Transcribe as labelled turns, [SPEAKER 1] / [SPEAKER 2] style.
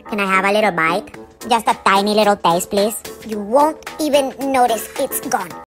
[SPEAKER 1] Can I have a little bite? Just a tiny little taste, please. You won't even notice it's gone.